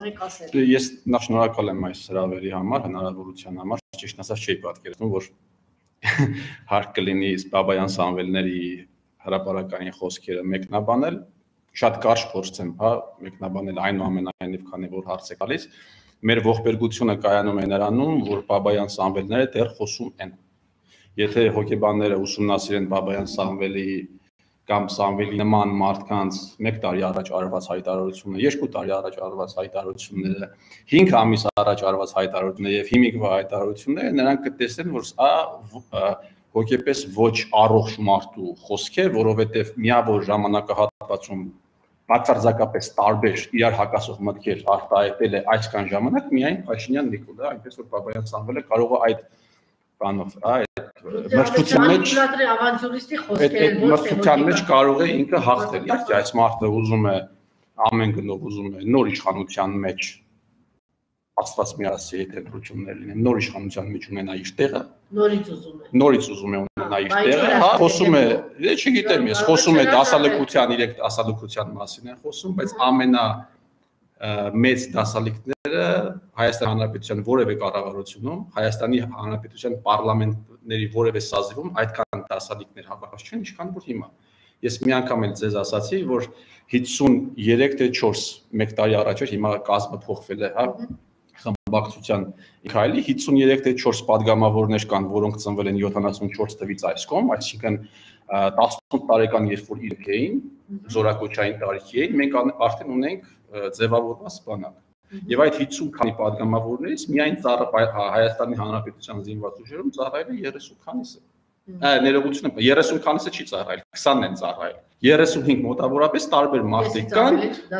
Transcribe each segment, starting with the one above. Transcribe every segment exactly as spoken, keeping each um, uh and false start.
Ես նախ շնորհակալ եմ այս հրավերի համար, հնարավորության համար, ճիշտ ասած չէի պատկերացնում, որ հարկ կլինի Բաբայան Սամվելների հրապարակային խոսքերը մեկնաբանել, շատ կարճ փորձեմ, հա, մեկնաբանել այնուամենայնիվ, քանի որ հարց է գալիս, մեր ողբերգությունը կայանում է նրանում, որ Բաբայան Սամվելները դեռ խոսում են։ Եթե հոգեբանները ուսումնասիրեն Բաբայան Սամվելի կամ Սամվելի նման մարդկանց մեկ տարի առաջ արված հայտարարությունը, երկու տարի առաջ արված հայտարարությունները, հինգ ամիս առաջ արված հայտարարությունները եւ հիմիկվա հայտարարությունները, նրանք կտեսնեն, որ սա հոգեպես ոչ առողջ մարդու խոսք է, որովհետեւ միավոր ժամանակահատվածում բացարձակապես տարբեր իրար հակասող մտքեր արտահայտել է այսքան ժամանակ միայն Փաշինյան Նիկոլը, այնպես որ Բաբայան Սամվելը կարող է այդ բանով, այդ մրցության մեջ մրցության մեջ կարող է ինքը հաղթել։ Իհարկե այս մարդը ուզում է ամեն գնով ուզում է նոր իշխանության մեջ Աստված մի ասի եթե ընտրություններ լինեն, նոր իշխանության մեջ ունենա իր տեղը, նորից ուզում է։ Նորից ուզում է ունենա իր տեղը, հա, խոսում է, չգիտեմ ես, խոսում է դասալքության, իրեք դասալքության մասին է խոսում, բայց ամենա մեծ դասալիքները Հայաստանի Հանրապետության որևէ կառավարությունում, Հայաստանի Հանրապետության պարլամենտների որևէ սազիվում այդքան դասալիքներ հավաքված չեն, ինչքան որ հիմա։ Ես մի անգամ էլ ձեզ ասացի, որ հիսուներեք թե չորս մեկ տարի առաջ հիմա կազմը փոխվել է, հա, խմբակցության քայլի հիսուներեք թե չորս падգամավորներ կան, որոնք ծնվել են յոթանասունչորս թվից այս կողմ, այսինքն տասնութ տարեկան երբ որ իրենք էին, զորակոչային տարիքի էին, մենք արդեն ունենք ձևավորված բանակ։ Եվ այդ հիսուն քանի падգամավորներից միայն Հայաստանի Հանրապետության զինված ուժերում ծառայել է երեսուն քանիսը։ Ներողություն եմ, երեսուն քանիսը չի ծառայել, քսանն են ծառայել։ երեսունհինգ մոտավորապես տարբեր մարդիկ կան,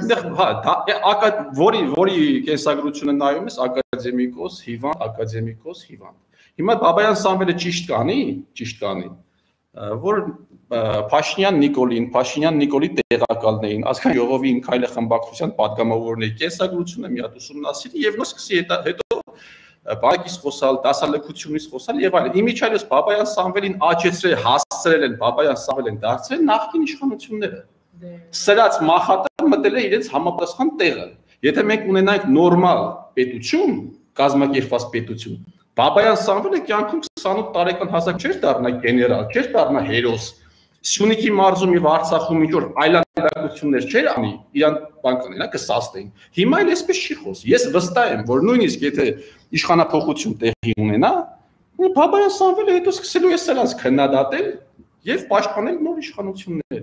հա, որի որի կենսագրությունը նայում ես ակադեմիկոս, հիվանդ, ակադեմիկոս, հիվանդ։ Հիմա Բաբայան Սամվելը ճիշտ կանի, ճիշտ կանի, որ Փաշինյան Նիկոլին, Փաշինյան Նիկոլի տեղակալն էին, ազգային ժողովի ինքայլը խմբակցության падգամավորների կենսագրությունը մի հատ ուսումնասիրի եւ նոր սկսի հետո բակից խոսալ, դասալքությունից խոսալ եւ այլն։ Իմիջիայլոց Բաբայան Սամվելին աճեցրել, հասցրել են Բաբայան Սամվելին դարձրել նախկին իշխանությունները։ Սրած մախատը մտել է իրենց համապատասխան տեղը։ Եթե մենք ունենանք նորմալ պետություն, կազմակերպված պետություն, Բաբայան Սամվելը կյանքում քսանութ տարեկան հասակ չէր դառնա գեներալ, չէր դառնա հերոս։ Սյունիքի մարզում եւ Արցախում ինչ որ այլանդակություններ չէր անի, իրան բան կանենա կսաստեին։ Հիմա էլ այսպես չի խոս։ Ես վստահ եմ, որ նույնիսկ եթե իշխանափոխություն տեղի ունենա, Բաբայան Սամվելը հետո սկսելու է սրանց քննադատել եւ պաշտպանել նոր իշխանությունները։